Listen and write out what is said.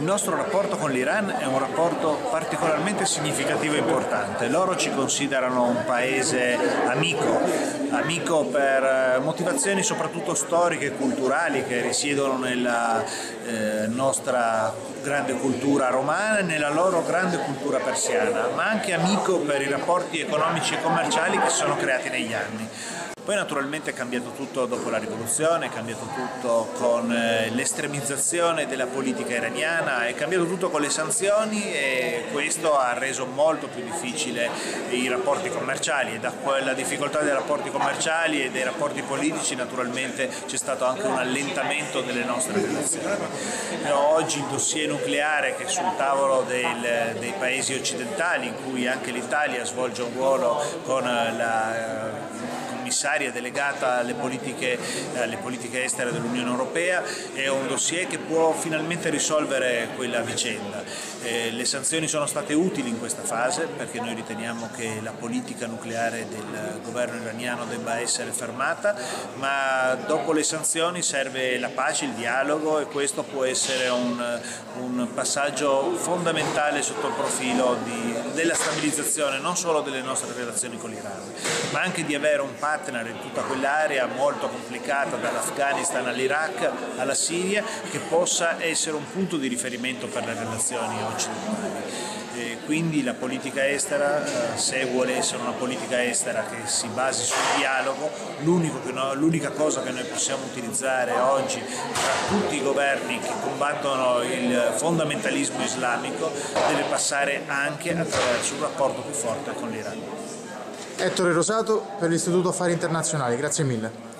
nostro rapporto con l'Iran è un rapporto particolarmente significativo e importante. Loro ci considerano un paese amico per motivazioni soprattutto storiche e culturali che risiedono nella nostra grande cultura romana e nella loro grande cultura persiana, ma anche amico per i rapporti economici e commerciali che si sono creati negli anni. Poi naturalmente è cambiato tutto dopo la rivoluzione, è cambiato tutto con l'estremizzazione della politica iraniana, è cambiato tutto con le sanzioni e questo ha reso molto più difficile i rapporti commerciali e da quella difficoltà dei rapporti commerciali e dei rapporti politici naturalmente c'è stato anche un allentamento delle nostre relazioni. Oggi il dossier nucleare che è sul tavolo dei paesi occidentali, in cui anche l'Italia svolge un ruolo con la commissaria delegata alle politiche estere dell'Unione Europea, è un dossier che può finalmente risolvere quella vicenda. Le sanzioni sono state utili in questa fase perché noi riteniamo che la politica nucleare del governo iraniano debba essere fermata, ma dopo le sanzioni serve la pace, il dialogo e questo può essere un passaggio fondamentale sotto il profilo della stabilizzazione non solo delle nostre relazioni con l'Iran, ma anche di avere un partner in tutta quell'area molto complicata dall'Afghanistan all'Iraq alla Siria che possa essere un punto di riferimento per le relazioni occidentali. Quindi la politica estera, se vuole essere una politica estera che si basi sul dialogo, l'unica cosa che noi possiamo utilizzare oggi tra tutti i governi che combattono il fondamentalismo islamico deve passare anche attraverso un rapporto più forte con l'Iran. Ettore Rosato per l'Istituto Affari Internazionali, grazie mille.